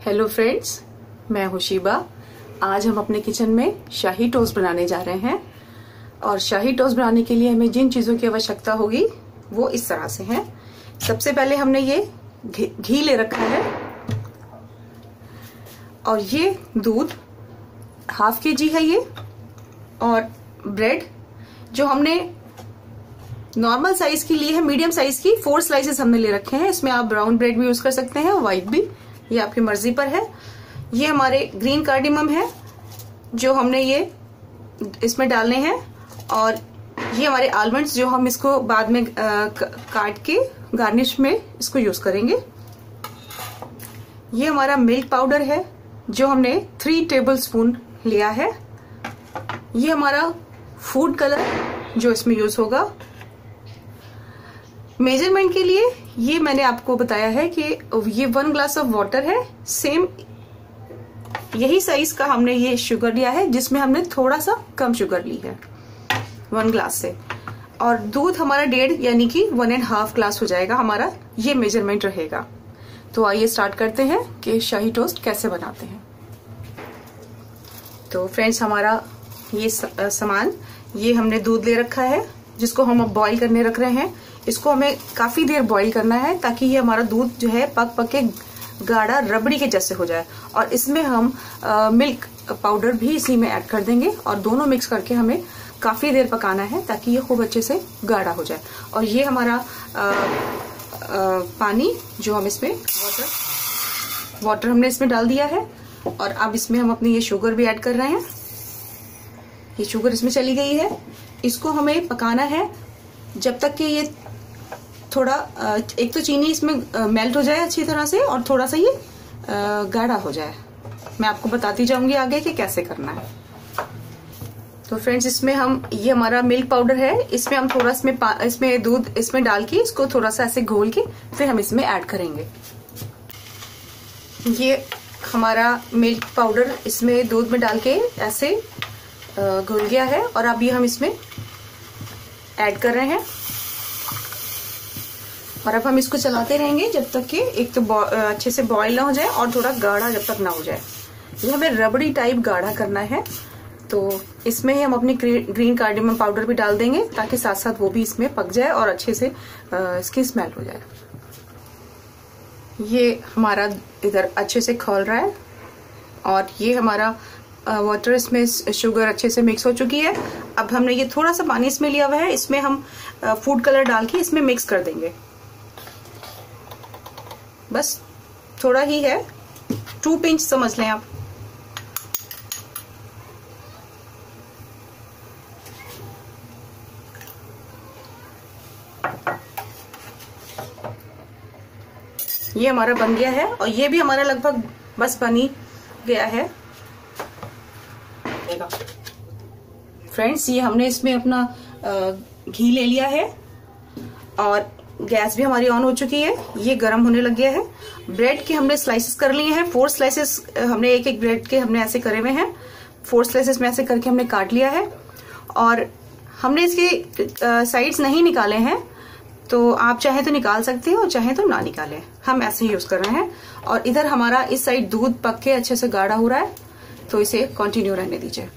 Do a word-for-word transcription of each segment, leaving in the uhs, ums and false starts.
Hello friends, मैं हूं शीबा। आज हम अपने किचन में शाही टोस्ट बनाने जा रहे हैं और शाही टोस्ट बनाने के लिए हमें जिन चीज़ों की आवश्यकता होगी वो इस तरह से हैं। सबसे पहले हमने ये घी ले रखा है और ये दूध हाफ के जी है ये, और ब्रेड जो हमने नॉर्मल साइज की ली है, मीडियम साइज की फोर स्लाइसेस हमने ले रखे हैं। इसमें आप ब्राउन ब्रेड भी यूज कर सकते हैं, व्हाइट भी, ये आपकी मर्जी पर है। ये हमारे ग्रीन कार्डिमम है जो हमने ये इसमें डालने हैं, और ये हमारे आलमंड्स जो हम इसको बाद में आ, काट के गार्निश में इसको यूज करेंगे। ये हमारा मिल्क पाउडर है जो हमने थ्री टेबल स्पून लिया है। ये हमारा फूड कलर जो इसमें यूज होगा। मेजरमेंट के लिए ये मैंने आपको बताया है कि ये वन ग्लास ऑफ वाटर है, सेम यही साइज का हमने ये शुगर लिया है जिसमें हमने थोड़ा सा कम शुगर ली है वन ग्लास से, और दूध हमारा डेढ़ यानी कि वन एंड हाफ ग्लास हो जाएगा हमारा, ये मेजरमेंट रहेगा। तो आइए स्टार्ट करते हैं कि शाही टोस्ट कैसे बनाते हैं। तो फ्रेंड्स, हमारा ये सामान, ये हमने दूध ले रखा है जिसको हम अब बॉईल करने रख रहे हैं। इसको हमें काफी देर बॉईल करना है ताकि ये हमारा दूध जो है पक पक के गाढ़ा रबड़ी के जैसे हो जाए, और इसमें हम आ, मिल्क पाउडर भी इसी में ऐड कर देंगे और दोनों मिक्स करके हमें काफी देर पकाना है ताकि ये खूब अच्छे से गाढ़ा हो जाए। और ये हमारा आ, आ, पानी जो हम इसमें वाटर वाटर हमने इसमें डाल दिया है, और अब इसमें हम अपनी ये शुगर भी ऐड कर रहे हैं। ये शुगर इसमें चली गई है। इसको हमें पकाना है जब तक कि ये थोड़ा, एक तो चीनी इसमें मेल्ट हो जाए अच्छी तरह से और थोड़ा सा ये गाढ़ा हो जाए। मैं आपको बताती जाऊंगी आगे कि कैसे करना है। तो फ्रेंड्स, इसमें हम, ये हमारा मिल्क पाउडर है, इसमें हम थोड़ा इसमें इसमें दूध इसमें डाल के इसको थोड़ा सा ऐसे घोल के फिर हम इसमें ऐड करेंगे। ये हमारा मिल्क पाउडर इसमें दूध में डाल के ऐसे घुल गया है, और अब ये हम इसमें ऐड कर रहे हैं, और अब हम इसको चलाते रहेंगे जब तक कि एक तो अच्छे से बॉईल ना हो जाए और थोड़ा गाढ़ा जब तक ना हो जाए। ये हमें रबड़ी टाइप गाढ़ा करना है। तो इसमें ही हम अपनी ग्रीन कार्डिमम पाउडर भी डाल देंगे ताकि साथ साथ वो भी इसमें पक जाए और अच्छे से इसकी स्मेल हो जाए। ये हमारा इधर अच्छे से खौल रहा है, और ये हमारा वाटर इसमें शुगर अच्छे से मिक्स हो चुकी है। अब हमने ये थोड़ा सा पानी इसमें लिया हुआ है, इसमें हम फूड कलर डाल के इसमें मिक्स कर देंगे। बस थोड़ा ही है, टू पिंच समझ लें आप। ये हमारा बन गया है, और ये भी हमारा लगभग बस बनी गया है। फ्रेंड्स, ये हमने इसमें अपना घी ले लिया है और गैस भी हमारी ऑन हो चुकी है। ये गर्म होने लग गया है। ब्रेड के हमने स्लाइसेस कर लिए हैं, फोर स्लाइसेस हमने एक एक ब्रेड के हमने ऐसे करे हुए हैं। फोर स्लाइसेस में ऐसे करके हमने काट लिया है, और हमने इसके साइड्स नहीं निकाले हैं, तो आप चाहे तो निकाल सकते हैं और चाहे तो ना निकालें। हम ऐसे ही यूज कर रहे हैं। और इधर हमारा इस साइड दूध पक के अच्छे से गाढ़ा हो रहा है, तो इसे कंटिन्यू रहने दीजिए।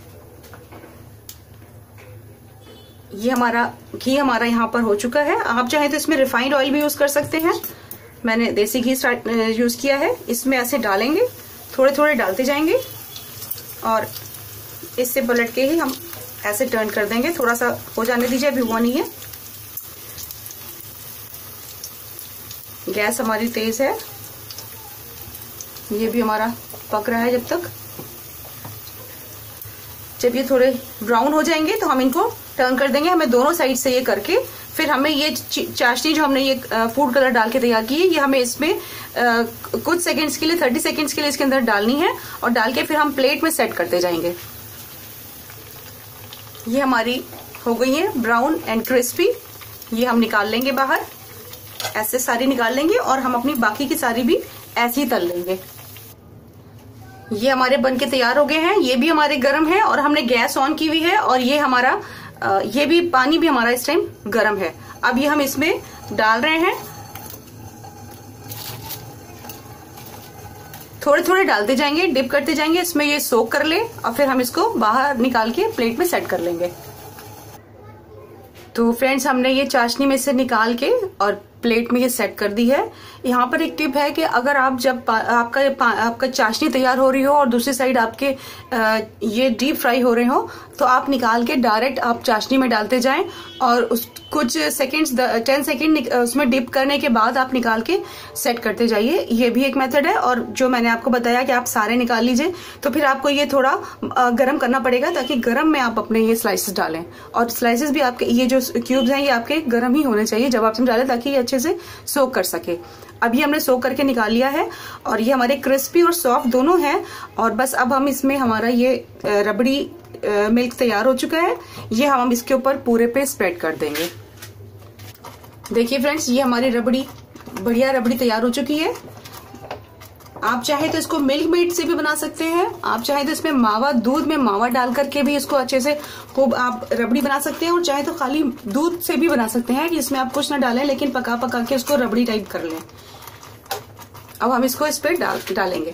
ये हमारा घी हमारा यहाँ पर हो चुका है। आप चाहे तो इसमें रिफाइंड ऑयल भी यूज कर सकते हैं। मैंने देसी घी यूज किया है। इसमें ऐसे डालेंगे, थोड़े थोड़े डालते जाएंगे, और इससे पलट के ही हम ऐसे टर्न कर देंगे। थोड़ा सा हो जाने दीजिए, अभी हुआ नहीं है। गैस हमारी तेज है। ये भी हमारा पक रहा है। जब तक जब ये थोड़े ब्राउन हो जाएंगे तो हम इनको टर्न कर देंगे। हमें दोनों साइड से ये करके फिर हमें ये चाशनी जो हमने ये फूड कलर डाल के तैयार की है, ये हमें इसमें आ, कुछ सेकंड्स के लिए, थर्टी सेकंड्स के लिए इसके अंदर डालनी है, और डाल के फिर हम प्लेट में सेट करते जाएंगे। ये हमारी हो गई है ब्राउन एंड क्रिस्पी। ये हम निकाल लेंगे बाहर, ऐसे सारी निकाल लेंगे, और हम अपनी बाकी की सारी भी ऐसे ही तल लेंगे। ये हमारे बनके तैयार हो गए हैं। ये भी हमारे गर्म है, और हमने गैस ऑन की हुई है, और ये हमारा ये भी पानी भी हमारा इस टाइम गर्म है। अब ये हम इसमें डाल रहे हैं। थोड़े थोड़े डालते जाएंगे, डिप करते जाएंगे, इसमें ये सोक कर ले और फिर हम इसको बाहर निकाल के प्लेट में सेट कर लेंगे। तो फ्रेंड्स हमने ये चाशनी में से निकाल के और प्लेट में ये सेट कर दी है। यहाँ पर एक टिप है कि अगर आप जब आपका आपका चाशनी तैयार हो रही हो और दूसरी साइड आपके आ, ये डीप फ्राई हो रहे हो तो आप निकाल के डायरेक्ट आप चाशनी में डालते जाएं और उस कुछ सेकंड्स टेन सेकंड उसमें डिप करने के बाद आप निकाल के सेट करते जाइए। ये भी एक मेथड है। और जो मैंने आपको बताया कि आप सारे निकाल लीजिए तो फिर आपको ये थोड़ा गर्म करना पड़ेगा ताकि गर्म में आप अपने ये स्लाइसेस डालें। और स्लाइसेस भी आपके ये जो क्यूब्स हैं ये आपके गर्म ही होने चाहिए जब आप इसमें डालें ताकि ये अच्छे से सोक कर सके। अभी हमने सोक करके निकाल लिया है और ये हमारे क्रिस्पी और सॉफ्ट दोनों हैं। और बस अब हम इसमें हमारा ये रबड़ी मिल्क तैयार हो चुका है, ये हम इसके ऊपर पूरे पे स्प्रेड कर देंगे। देखिए फ्रेंड्स ये हमारी रबड़ी बढ़िया रबड़ी तैयार हो चुकी है। आप चाहे तो इसको मिल्क मेड से भी बना सकते हैं, आप चाहे तो इसमें मावा दूध में मावा डाल करके भी इसको अच्छे से खूब आप रबड़ी बना सकते हैं और चाहे तो खाली दूध से भी बना सकते हैं कि इसमें आप कुछ ना डालें लेकिन पका पका के इसको रबड़ी टाइप कर लें। अब हम इसको इस पर डाल डालेंगे।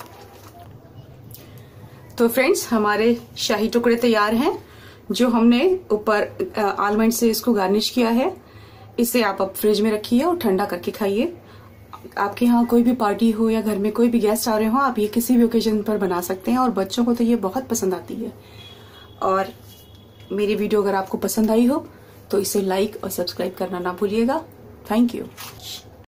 तो फ्रेंड्स हमारे शाही टुकड़े तैयार हैं जो हमने ऊपर आलमंड से इसको गार्निश किया है। इसे आप अब फ्रिज में रखिए और ठंडा करके खाइए। आपके यहाँ कोई भी पार्टी हो या घर में कोई भी गेस्ट आ रहे हो आप ये किसी भी ओकेजन पर बना सकते हैं और बच्चों को तो ये बहुत पसंद आती है। और मेरी वीडियो अगर आपको पसंद आई हो तो इसे लाइक और सब्सक्राइब करना ना भूलिएगा। Thank you.